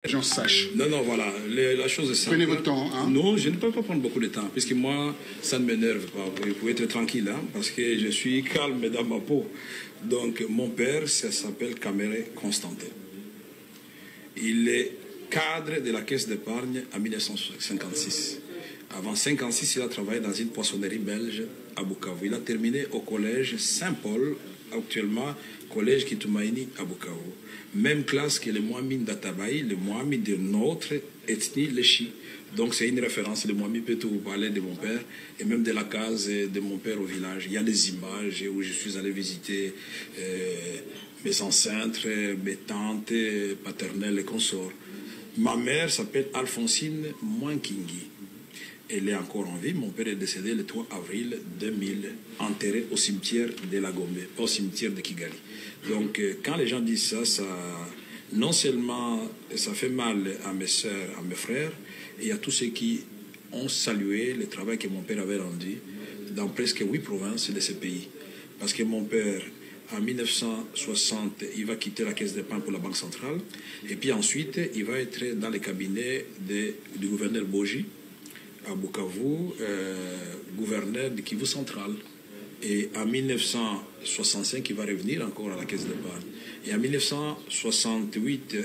les gens sachent. Non, non, voilà, la chose est simple. Prenez votre temps. Hein? Non, je ne peux pas prendre beaucoup de temps, puisque moi, ça ne m'énerve pas. Vous pouvez être tranquille, hein, parce que je suis calme dans ma peau. Donc, mon père, ça s'appelle Caméré Constantin. Il est cadre de la caisse d'épargne en 1956. Avant 1956, il a travaillé dans une poissonnerie belge à Bukavu. Il a terminé au collège Saint-Paul, actuellement collège Kitoumaïni à Bukavu. Même classe que le Mohamed d'Atabaï, le Mohamed de notre ethnie, les Chi. Donc c'est une référence, le Mohamed peut vous parler de mon père et même de la case de mon père au village. Il y a des images où je suis allé visiter mes ancêtres, mes tantes paternelles et consorts. Ma mère s'appelle Alphonsine Mouankingui. Elle est encore en vie. Mon père est décédé le 3 avril 2000, enterré au cimetière de la Gombe, au cimetière de Kigali. Donc, quand les gens disent ça, non seulement ça fait mal à mes soeurs, à mes frères, et à tous ceux qui ont salué le travail que mon père avait rendu dans presque 8 provinces de ce pays. Parce que mon père, en 1960, il va quitter la caisse d'épargne pour la Banque centrale, et puis ensuite, il va être dans le cabinet du gouverneur Boji, à Bukavu, gouverneur de Kivu central. Et en 1965, il va revenir encore à la caisse d'épargne. Et en 1967,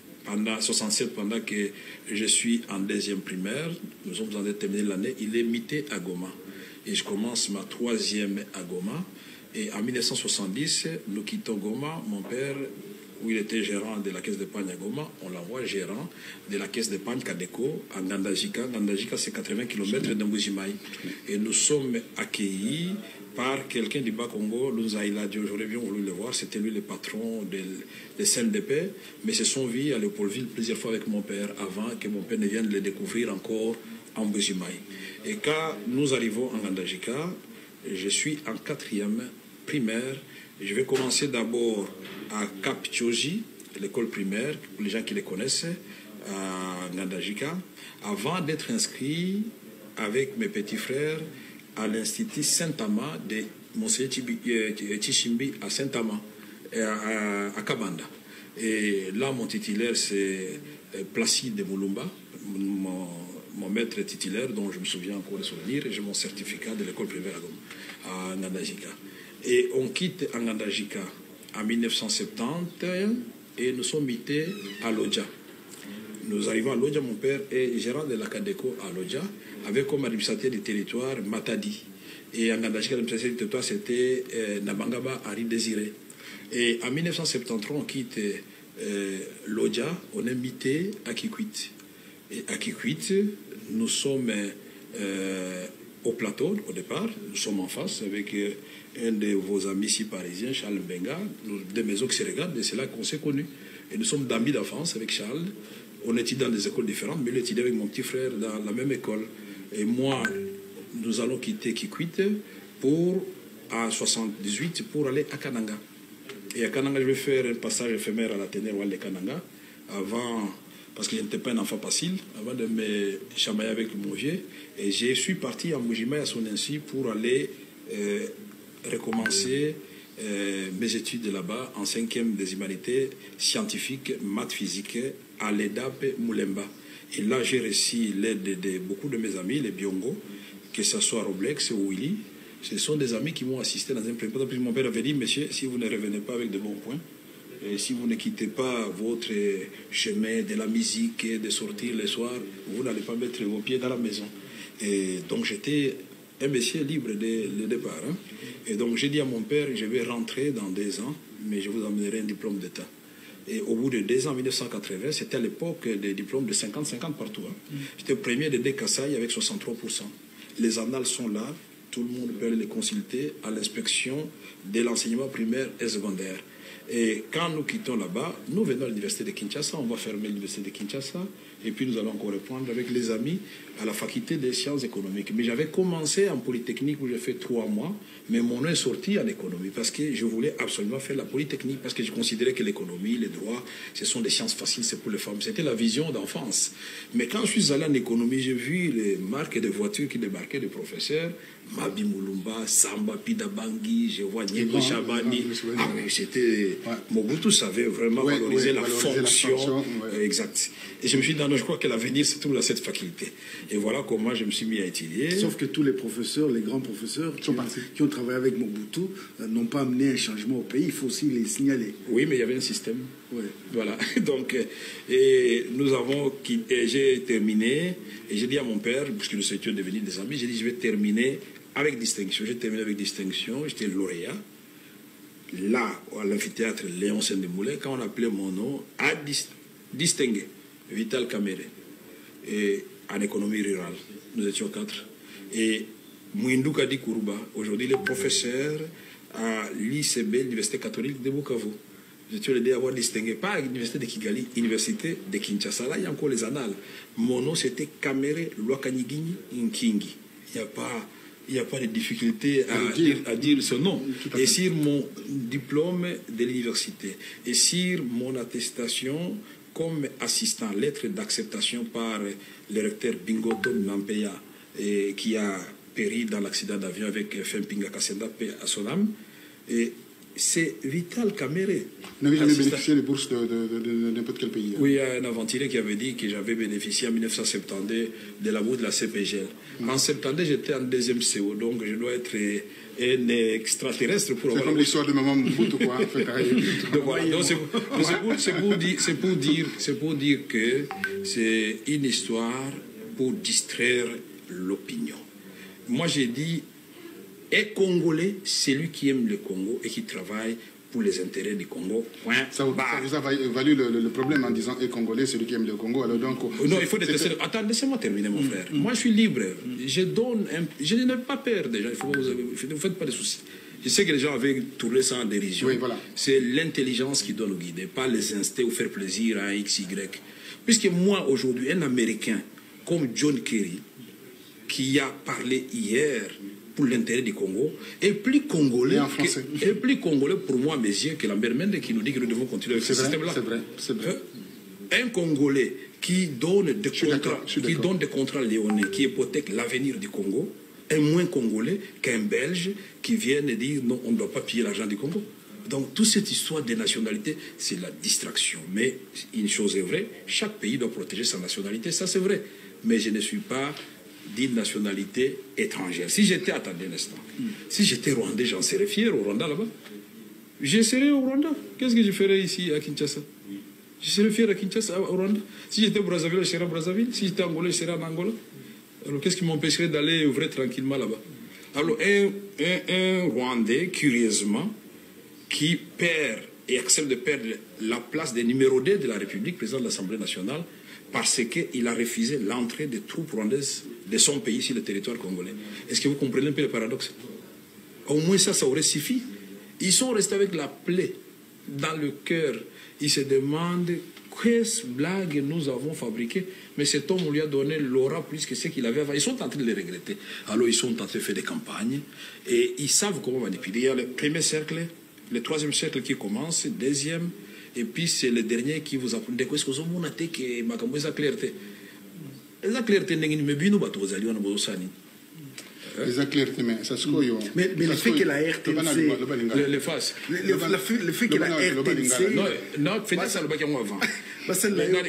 pendant que je suis en 2e primaire, nous sommes en train de terminer l'année, il est muté à Goma. Et je commence ma 3e à Goma. Et en 1970, nous quittons Goma. Mon père, où il était gérant de la caisse d'épargne à Goma, on l'envoie gérant de la caisse d'épargne Kadeko à Ngandajika. Ngandajika, c'est 80 km de Mbujimaï. Et nous sommes accueillis par quelqu'un du Bas-Congo, Lunzaïla Dio. J'aurais bien voulu le voir, c'était lui le patron de CNDP, mais se sont vus à Léopoldville plusieurs fois avec mon père avant que mon père ne vienne le découvrir encore en Mbujimaï. Et quand nous arrivons en Ngandajika, je suis en 4e primaire. Je vais commencer d'abord à Cap Tchoji, l'école primaire, pour les gens qui les connaissent, à Ngandajika, avant d'être inscrit avec mes petits frères à l'Institut Saint-Ama de Monseigneur Tishimbi à Saint-Ama, à Kabanda. Et là, mon titulaire, c'est Placide Moulumba, mon maître titulaire, dont je me souviens encore de souvenir, et j'ai mon certificat de l'école primaire à Ngandajika. Et on quitte Ngandajika en 1970 et nous sommes mutés à Lodja. Nous arrivons à Lodja, mon père est gérant de la Cadeco à Lodja, avec comme administrateur du territoire Matadi. Et en Ngandajika, l'administrateur du territoire, c'était Nabangaba Henri Désiré. Et en 1973, on quitte Lodja, on est muté à Kikwit. Et à Kikwit, nous sommes au plateau au départ, nous sommes en face avec un de vos amis ici parisiens, Charles Mbenga, des maisons qui se regardent, et c'est là qu'on s'est connus. Et nous sommes d'amis d'enfance avec Charles. On étudie dans des écoles différentes, mais il étudie avec mon petit frère dans la même école. Et moi, nous allons quitter Kikwit en 78 pour aller à Kananga. Et à Kananga, je vais faire un passage éphémère à l'Athénée Royal de Kananga, parce que je n'étais pas un enfant facile, avant de me chamailler avec mon vieux. Et je suis parti à Mbujimaï à son insu pour aller recommencer mes études là-bas en 5e des humanités scientifiques, maths, physiques, à l'EDAP Moulemba. Et là, j'ai reçu l'aide de beaucoup de mes amis, les Biongo, que ce soit Roblex ou Willy. Ce sont des amis qui m'ont assisté dans un premier temps. Mon père avait dit, monsieur, si vous ne revenez pas avec de bons points, et si vous ne quittez pas votre chemin de la musique et de sortir le soir, vous n'allez pas mettre vos pieds dans la maison. Et donc j'étais un monsieur libre dès le départ. Hein. Et donc j'ai dit à mon père, je vais rentrer dans 2 ans, mais je vous amènerai un diplôme d'État. Et au bout de 2 ans, en 1980, c'était à l'époque des diplômes de 50-50 partout. Hein. J'étais premier de Kassai avec 63%. Les annales sont là, tout le monde peut les consulter à l'inspection de l'enseignement primaire et secondaire. Et quand nous quittons là-bas, nous venons à l'université de Kinshasa, on va fermer l'université de Kinshasa, et puis nous allons encore reprendre avec les amis à la faculté des sciences économiques. Mais j'avais commencé en polytechnique où j'ai fait 3 mois, mais mon nom est sorti en économie parce que je voulais absolument faire la polytechnique, parce que je considérais que l'économie, les droits, ce sont des sciences faciles, c'est pour les femmes. C'était la vision d'enfance. Mais quand je suis allé en économie, j'ai vu les marques de voitures qui débarquaient des professeurs, Mabi Moulumba, Samba Pidabangui, je vois Niego Chabani. Ah oui, c'était Mobutu savait vraiment valoriser la fonction exacte. Et je me suis dit, non, je crois que l'avenir, c'est toujours cette faculté. Et voilà comment je me suis mis à étudier. Sauf que tous les professeurs, les grands professeurs qui ont travaillé avec Mobutu n'ont pas amené un changement au pays. Il faut aussi les signaler. Oui, mais il y avait un système. Ouais. Voilà. Donc, et nous avons quitté, j'ai terminé, et j'ai dit à mon père, puisque nous étions devenus des amis, j'ai dit, je vais terminer avec distinction. J'ai terminé avec distinction, j'étais lauréat. Là, à l'amphithéâtre Léon Saint-Demoulin, quand on appelait mon nom, à distinguer, Vital Kamere, et en économie rurale. Nous étions 4. Et Mouindou Kadi Kourouba, aujourd'hui le professeur à l'ICB, l'Université catholique de Bukavu. J'étais le dernier à avoir distingué, pas à l'Université de Kigali, l'Université de Kinshasa. Là, il y a encore les annales. Mon nom, c'était Kamere Lwakanigini Nkingi. Il n'y a pas de difficulté à dire ce nom. Et sur mon diplôme de l'université, et sur mon attestation comme assistant, lettre d'acceptation par le recteur Bingoto Nampeya, qui a péri dans l'accident d'avion avec Fempinga Kassenda à son âme. Et c'est Vital Kamere. Vous n'avez jamais bénéficié des bourses de n'importe quel pays? Oui, il y a un aventurier qui avait dit que j'avais bénéficié en 1972 de la bourse de la CPGL. En 72, j'étais en deuxième CO, donc je dois être un extraterrestre pour avoir... C'est comme l'histoire de Maman Mobutu, quoi. C'est pour dire que c'est une histoire pour distraire l'opinion. Moi, j'ai dit... Et Congolais, c'est lui qui aime le Congo et qui travaille pour les intérêts du Congo. Ça vous a valu le problème en disant et Congolais, c'est lui qui aime le Congo. Alors donc, non, il faut détester. Attends, laissez-moi terminer, mon frère. Moi, je suis libre. Je n'ai pas peur des gens. Ne vous faites pas de soucis. Je sais que les gens avaient tourné ça en dérision. Oui, voilà. C'est l'intelligence qui doit nous guider, pas les instincts ou faire plaisir à un XY. Puisque moi, aujourd'hui, un Américain comme John Kerry, qui a parlé hier pour l'intérêt du Congo, est plus congolais, pour moi, mes yeux, que Lambert Mende qui nous dit que nous devons continuer avec ce système-là. C'est vrai. Un Congolais qui donne des contrats léonais, qui hypothèque l'avenir du Congo, est moins Congolais qu'un Belge qui vient de dire non, on ne doit pas piller l'argent du Congo. Donc, toute cette histoire des nationalités, c'est la distraction. Mais une chose est vraie, chaque pays doit protéger sa nationalité, ça c'est vrai. Mais je ne suis pas d'une nationalité étrangère. Si j'étais, attendez un instant, si j'étais rwandais, j'en serais fier au Rwanda là-bas. Je serais au Rwanda. Qu'est-ce que je ferais ici à Kinshasa? Je serais fier à Kinshasa, au Rwanda. Si j'étais au Brazzaville, je serais à Brazzaville. Si j'étais Angolais, je serais en Angola. Alors qu'est-ce qui m'empêcherait d'aller ouvrir tranquillement là-bas? Alors un Rwandais, curieusement, qui perd et accepte de perdre la place des numéro 2 de la République, président de l'Assemblée nationale, parce qu'il a refusé l'entrée des troupes rwandaises de son pays sur le territoire congolais. Est-ce que vous comprenez un peu le paradoxe? Au moins ça aurait suffi. Ils sont restés avec la plaie dans le cœur. Ils se demandent quelle blague nous avons fabriquée. Mais cet homme, on lui a donné l'aura plus que ce qu'il avait avant. Ils sont en train de le regretter. Alors ils sont en train de faire des campagnes et ils savent comment manipuler. Il y a le premier cercle, le troisième cercle qui commence, le deuxième, et puis c'est le dernier qui vous apprend. Est-ce que vous avez que ma clarté? La clarté n'est pas bien, nous bateaux aller, on a besoin de les clarté, mais ça se colle. Mais le fait que la RTC, le face, le fait que la RTC, non, faites ça le bac avant. Parce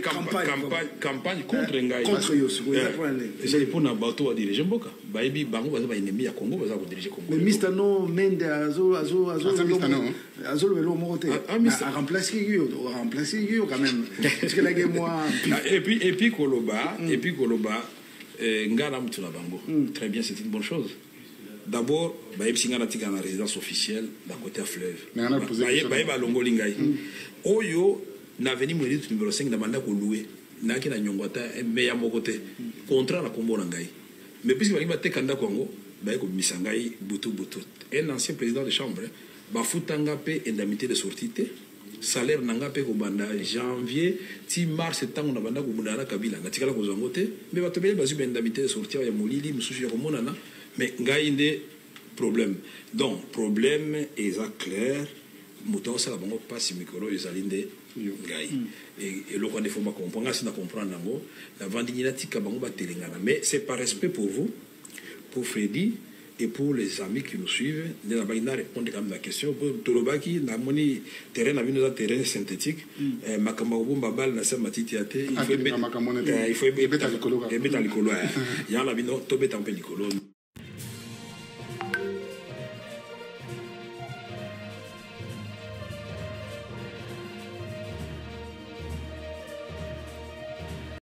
que campagne contre Ngai. Contre Yosuko. C'est pour un bateau à diriger Mboka. Baïbi Bango va ennemi à Congo, va diriger Congo. Mais Mistano Mende Azo le Morote a remplacé Guyo quand même. Parce que la guerre moi. Et puis Koloba, Ngana Mutuna Bango. Très bien, c'est une bonne chose. D'abord, Baïb Singana Tika na résidence officielle d'un côté à fleuve. Baïb Alongo Lingai. Oyo na veni mweli numéro 5 na manda ko louer. Na ki na nyongwata meya mokote. Contrat na kombo ngai. Mais puisque Baïb te kanda Congo, Baïb ko misangai butu. Un ancien président de chambre, ba futanga pe indemnité de sortie salaire nanga pe ko banda janvier ti mars tango na banda ko mudana kabila ngatikala ko zongote mais bato bele bazu indemnité de sortie ya molili mususu ya komonana mais ngai nde problème donc problème eza clair muto sala bango pasi mikolo ezali nde ngai et le quoi faut pas comprendre si na comprendre nango la vandinina tika bango ba telengana mais c'est par respect pour vous, pour Freddy, Et pour les amis qui nous suivent, nous allons répondre à la question. Pour Tolobaki, nous avons un terrain synthétique. Makamabo Babal, il faut mettre à l'écolo. Il y a un peu l'écolo.